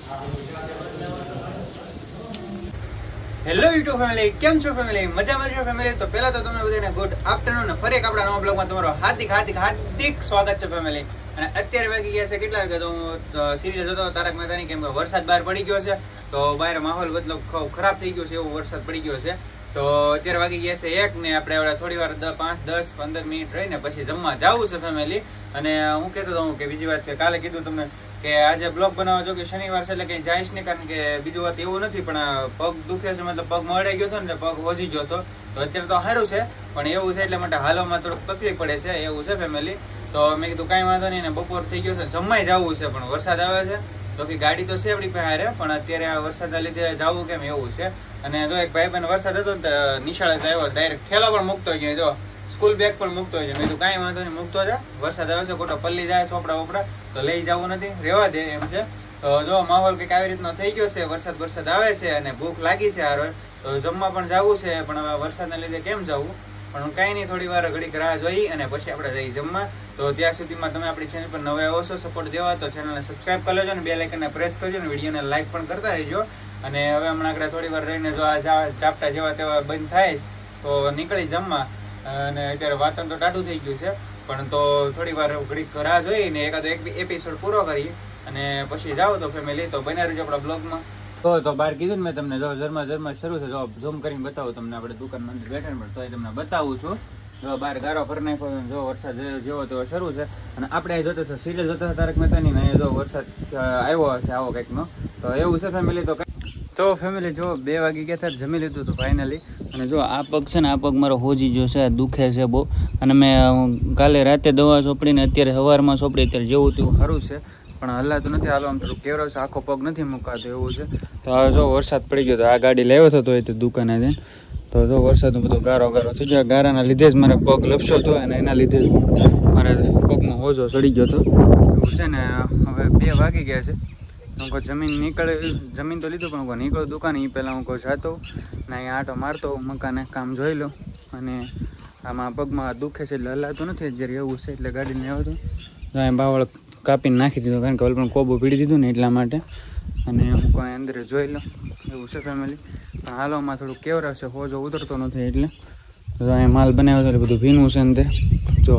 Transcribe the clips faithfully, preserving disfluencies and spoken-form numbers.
Hello YouTube family, કેમ છો family? મજામાં છો ફેમિલી? તો પહેલા તો તમને બધાને ગુડ આફ્ટરનૂન ને ફરી એક આપણા નવા બ્લોગમાં તમારો હાર્દિક હાર્દિક હાર્દિક સ્વાગત છે ફેમિલી. અને અત્યારે વાગી ગયા છે કેટલા વાગે? તો હું સિરિયલ જોતો તારક મહેતાની, કેમ કે વરસાદ બહાર પડી ગયો છે તો બહાર માહોલ મતલબ ખરાબ થઈ ગયો છે, એવો વરસાદ પડી ગયો છે. તો અત્યારે વાગી ગયા છે એક ને આપણે હવે થોડી વાર પાંચ દસ પંદર મિનિટ રહીને પછી જમવા જવું છે ફેમિલી. અને હું કહેતો હતો કે બીજી વાત કે કાલે કીધું તમને કે આજે બ્લોગ બનાવવા જો કે શનિવાર છે એટલે કઈ જઈશ નહીં, કારણ કે બીજું વાત એવું નથી, પણ પગ દુખે છે, મતલબ પગ મળે ગયો હતો ને પગ વધી ગયો હતો. તો અત્યારે તો સારું છે, પણ એવું છે એટલે માટે હાલવામાં થોડુંક તકલીફ પડે છે, એવું છે ફેમિલી. તો મેં કીધું કાંઈ વાંધો નહીં, ને બપોર થઈ ગયો છે, જમવાય જવું છે, પણ વરસાદ આવે છે તો કે ગાડી તો છે આપણી પાસે, પણ અત્યારે આ વરસાદના લીધે જવું કેમ એવું છે. અને જો એક ભાઈ બહેન વરસાદ હતો ને નિશાળે આવ્યો, ડાયરેક્ટ ઠેલો પણ મૂકતો ગયો, જો સ્કૂલ બેગ પણ મૂકતો હોય છે. મેં કીધું કાંઈ વાંધો નહીં, મૂકતો જા, વરસાદ આવે છે, ખોટો પલ્લી જાય ચોપડા વોપડા તો લઈ જવું નથી, રહેવા દે એમ છે. તો જો માહોલ કંઈક આવી રીતનો થઈ ગયો છે, વરસાદ વરસાદ આવે છે અને ભૂખ લાગી છે હારો, તો જમવા પણ જવું છે, પણ હવે વરસાદના લીધે કેમ જવું, પણ કાંઈ નહીં, થોડી વાર ઘડીક રાહ જોઈ અને પછી આપણે જઈ જમવા. તો ત્યાં સુધીમાં તમે આપણી ચેનલ પર નવા આવો છો સપોર્ટ દેવા તો ચેનલને સબસ્ક્રાઈબ કરી લેજો, ને બે લાઇકનને પ્રેસ કરજો, ને વિડીયોને લાઈક પણ કરતા રહેજો. અને હવે હમણાં આપણે થોડી વાર રહીને જો આ ચાપટા જેવા તેવા બંધ થાય તો નીકળી જમવા. અને અત્યારે વાતાવરણ તો ટાઢું થઈ ગયું છે, પણ તો થોડી વાર ઘડીક રાહ જોઈને એકાદો એક એપિસોડ પૂરો કરીએ અને પછી જાઓ તો ફેમિલી. તો બન્યા રહેજો આપણા બ્લોગમાં. તો તો બહાર કીધું ને મેં તમને, જો ઝરમર ઝરમર શરૂ છે, જો ઝૂમ કરીને બતાવું તમને, આપણે દુકાનમાં અંદર બેઠા પણ તોય તમને બતાવું છું. જો બહાર ગારો કરી નાખ્યો, જો વરસાદ જેવો તેવો શરૂ છે. અને આપણે જોતો હતો સિરિયલ જોતો હતો તારક મહેતાની, ને જો વરસાદ આવ્યો છે આવો કંઈકનો, તો એવું છે ફેમિલી. તો તો ફેમિલી જો બે વાગી ગયા હતા, જમી લીધું હતું ફાઇનલી. અને જો આ પગ છે ને, આ પગ મારો હોજી ગયો છે, દુખે છે બહુ. અને મેં કાલે રાતે દવા ચોપડીને અત્યારે સવારમાં ચોપડી, અત્યારે જેવું તેવું સારું છે, પણ હલાતું નથી, હાલો આમ થોડું કેવરો છે, આખો પગ નથી મુકાતો એવું છે. તો હવે જો વરસાદ પડી ગયો, તો આ ગાડી લેવો હતો એ તો દુકાને જઈને, તો જો વરસાદનો બધો ગારો ગારો થઈ ગયો, ગારાના લીધે જ મારે પગ લપસ્યો હતો, અને એના લીધે જ મારે પગમાં હોજો ચડી ગયો હતો એવું છે ને. હવે બે વાગી ગયા છે, હું કહું જમીન નીકળે, જમીન તો લીધું, પણ હું નીકળું દુકાને એ પહેલાં હું કહું જાતો ને અહીંયા આટો મારતો મકાને કામ જોઈ લો. અને આમાં પગમાં દુખે છે એટલે હલાતું નથી જ્યારે એવું છે, એટલે ગાડીને આવ્યો હતો, અહીં બાવળ કાપીને નાખી દીધું, કારણ કે ઓલ પણ કોબો પીડી દીધું ને એટલા માટે. અને હું કોઈ અંદર જોઈ લઉં એવું છે ફેમિલી. પણ હાલોમાં થોડું કેવરા છે, હોજો ઉતરતો નથી, એટલે તો અહીંયા માલ બનાવ્યો હતો એટલે બધું ભીનું છે અંદર, જો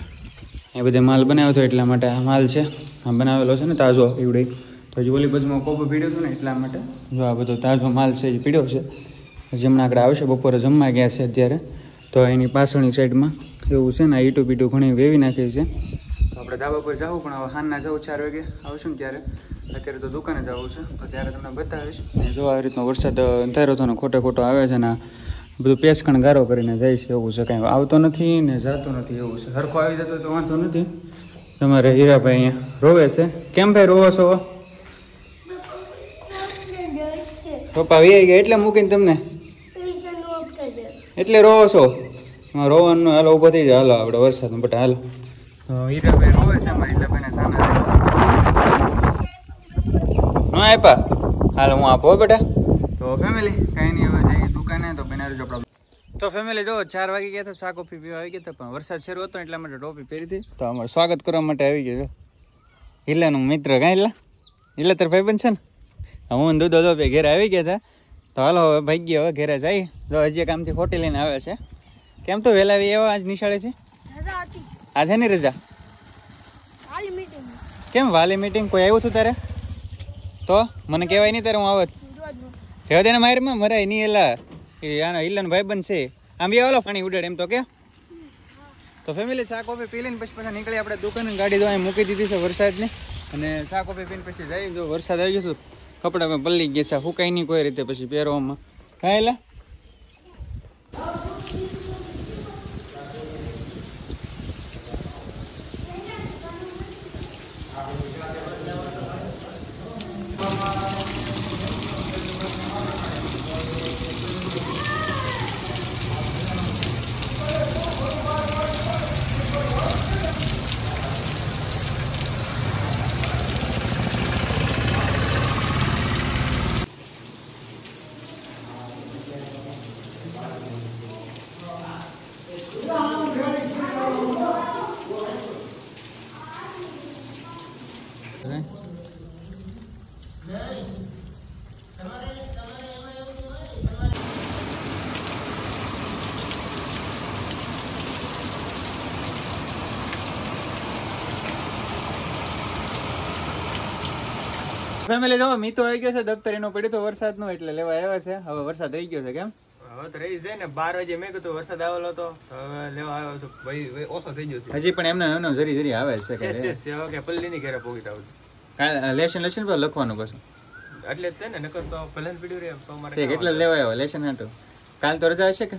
એ બધે માલ બનાવ્યો હતો એટલા માટે આ માલ છે, આ બનાવેલો છે ને તાજો એવડે. તો હજી ઓલી બાજુમાં કોબો પીડ્યો હતો ને એટલા માટે જો આ બધો તાજો માલ છે એ પીડ્યો છે. જેમના આગળ આવશે બપોરે જમવા ગયા છે અત્યારે, તો એની પાછળની સાઈડમાં એવું છે ને, ઈટું પીટું ઘણી વેવી નાખી છે. તો આપણે ધાબા પર જવું, પણ હવે હાનના જવું ચાર વાગે આવશું ને ત્યારે, અત્યારે તો દુકાને જવું છે, તો ત્યારે તમને બતાવીશ. જો આવી રીતનો વરસાદ અંધારો હતો ને ખોટે ખોટો આવે છે ને, બધું પેસકણ ગારો કરીને જાય છે એવું છે, કાંઈ આવતો નથી ને જતો નથી એવું છે. સરખો આવી જતો તો વાંધો નથી. તમારે હીરાભાઈ અહીંયા રોવે છે, કેમ ભાઈ રોવો છો? પપ્પા વી ગયા એટલે મૂકીને તમને એટલે રોવો છો? રોવાનું હાલો ઊભો થઈ જાય, હાલો આપણે વરસાદનું બટા હાલો. તો હીરાભાઈ રોવે છે, અમારે હીરાભાઈને સાના ના આપ્યા, હાલો હું આપો બેટા. તો ફેમિલી કાંઈ નહીં, હવે જઈએ દુકાને, તો બનાવી રહેજો આપણા. તો ફેમિલી જો ચાર વાગી ગયા હતા, ચા કોફી પીવા આવી ગયા હતા, પણ વરસાદ શરૂ હતો એટલા માટે ટોપી પહેરી હતી. તો અમારે સ્વાગત કરવા માટે આવી ગયો હિલાનું મિત્ર, કાંઈ હિલા હિલા તાર ભાઈ બન છે ને, હું દૂધો દો બે ઘેરે આવી ગયા હતા. તો હાલો હવે ભાઈ ગયા, હવે ઘેરે જાય. જો હજી કામથી ખોટી લઈને આવે છે. કેમ તો વહેલા આવી એવા આજ નિશાળે છે? આ છે ને રજા? કેમ વાલી મીટિંગ? કોઈ આવ્યું હતું તારે? તો મને કહેવાય નહીં તારે, હું આવત રહેવા દે ને મારીમાં મરાય નહીં. એલા આનો હિલાનો ભાઈ બન છે, આમ બી આવો પાણી ઉડાડે એમ તો કે. તો ફેમિલી ચા કોફી પી લઈને પછી પાછા નીકળી આપણે દુકાને, ગાડી તો અહીં મૂકી દીધી છે વરસાદની. અને ચા કોફી પીને પછી જઈ, જો વરસાદ આવી ગયો કપડાં પલ્લી ગયા છે, ફૂંકાઈ નહીં કોઈ રીતે પછી પહેરવામાં. કાંઈ એલા ફેમિલી જો મીતો આવી ગયો છે, દફતર એનો પડ્યો તો વરસાદ નો એટલે લેવા આવ્યા છે. હવે વરસાદ રહી ગયો છે. કેમ હવે તો રહી જાય ને, બાર વાગે મેં કીધું વરસાદ આવેલો હતો, હવે લેવા આવ્યો તો ભાઈ ઓછો થઈ ગયો છે. હજી પણ એમને એનો જરી જરી આવે છે કે પલ્લી ની ઘેરે પોગી આવું લેશન લેશન પર લખવાનું પાછું એટલે જ ને, નકર તો પહેલા પીડ્યું રે તો અમારે એટલે લેવા આવ્યો લેશન હાટું. કાલ તો રજા હશે કે?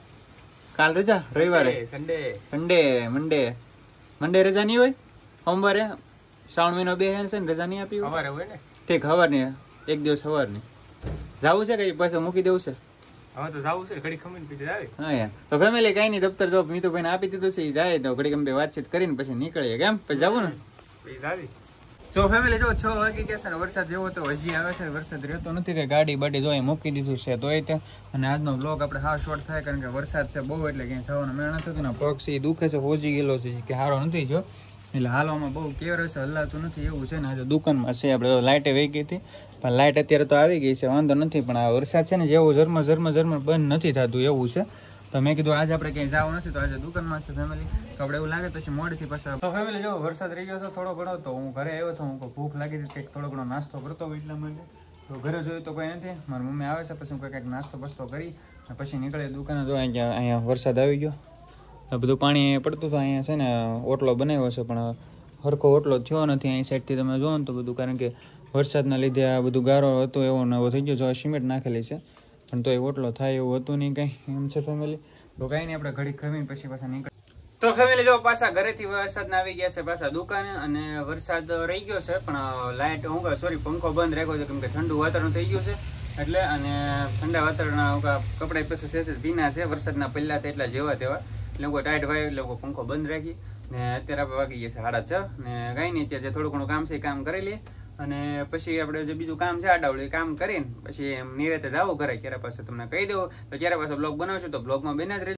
કાલ રજા રવિવારે, સન્ડે સન્ડે મંડે મંડે રજા નહીં હોય? સોમવારે શ્રાવણ મહિનો બે છે ને, રજા નહીં આપી સવારે હોય ને? ઠીક, સવાર ની એક દિવસ સવાર ની જવું છે કઈ પાછું મૂકી દેવું છે? હવે તો જવું છે, ઘડી ખમીને પીધી આવે. હા યાર, તો ફેમિલી કઈ નહીં, દફતર જો મીતુભાઈ ને આપી દીધું છે, એ જાય તો ઘડી ગમે વાતચીત કરીને પછી નીકળીએ. કેમ પછી જવું ને? આવી તો ફેમિલી જો છ વાગી ગયા છે ને, વરસાદ જેવો તો હજી આવે છે, વરસાદ રહેતો નથી કે ગાડી બાડી જો મૂકી દીધું છે તો એ તે. અને આજનો બ્લોગ આપણે હાવ શોર્ટ થાય કારણ કે વરસાદ છે બહુ, એટલે ક્યાંય જવાનો મેળ નથી થતું ને, પગ છે એ દુખે છે, હોજી ગયેલો છે કે હારો નથી જો, એટલે હાલવામાં બહુ કેવર છે, હલાતું નથી એવું છે ને. આજે દુકાનમાં છે આપણે લાઇટે વહી ગઈ હતી, પણ લાઇટ અત્યારે તો આવી ગઈ છે, વાંધો નથી. પણ આ વરસાદ છે ને જેવો ઝરમર ઝરમર ઝરમર બંધ નથી થતું એવું છે. તો મેં કીધું આજે આપણે ક્યાંય જવું નથી, તો આજે દુકાનમાં છે ફેમિલી. તો આપણે એવું લાગે પછી મોડેથી પાછા. તો ફેમિલી જો વરસાદ રહી ગયો છે થોડો ઘણો, તો હું ઘરે આવ્યો હતો, હું ભૂખ લાગી હતી, કંઈક થોડો ઘણો નાસ્તો કરતો હોય એટલા માટે. તો ઘરે જોયું તો કોઈ નથી, મારી મમ્મી આવે છે, પછી હું કંઈક નાસ્તો બસ્તો કરી પછી નીકળે દુકાને. જો અહીંયા અહીંયા વરસાદ આવી ગયો, બધું પાણી પડતું હતું. અહીંયા છે ને ઓટલો બનાવ્યો છે, પણ હરખો ઓટલો થયો નથી અહીં સાઈડથી તમે જોવો ને તો બધું, કારણ કે વરસાદના લીધે આ બધું ગારો હતો એવો ને એવો થઈ ગયો. જો સિમેન્ટ નાખેલી છે પણ તો એ ઓટલો થાય એવું હતું નહીં કંઈ, એમ છે ફેમિલી. તો કાંઈ નહીં, આપણે ઘડી ખમી પછી પાછા નીકળ. તો ફેમિલી જો પાછા ઘરેથી વરસાદ આવી ગયા છે, પાછા દુકાને. અને વરસાદ રહી ગયો છે પણ લાઇટ હું સોરી પંખો બંધ રાખ્યો છે કેમ કે ઠંડુ વાતાવરણ થઈ ગયું છે એટલે. અને ઠંડા વાતાવરણ કપડા પછી સેસ ભીના છે, વરસાદના પહેલા એટલા જેવા તેવા, એટલે કોઈ ટાઈટ વાય એટલે પંખો બંધ રાખી. ને અત્યારે આપણે વાગી ગયા છે સાડા છ ને કાંઈ નહીં, અત્યારે જે થોડું ઘણું કામ છે એ કામ કરી લઈએ અને પછી આપણે જે બીજું કામ છે આડાવડું એ કામ કરીને પછી નિરાતે જાવું ઘરે. ક્યારે પાસે તમને કહી દઉં તો ક્યારે પાછો બ્લોગ બનાવશું, તો બ્લોગમાં બને જ રહેજો.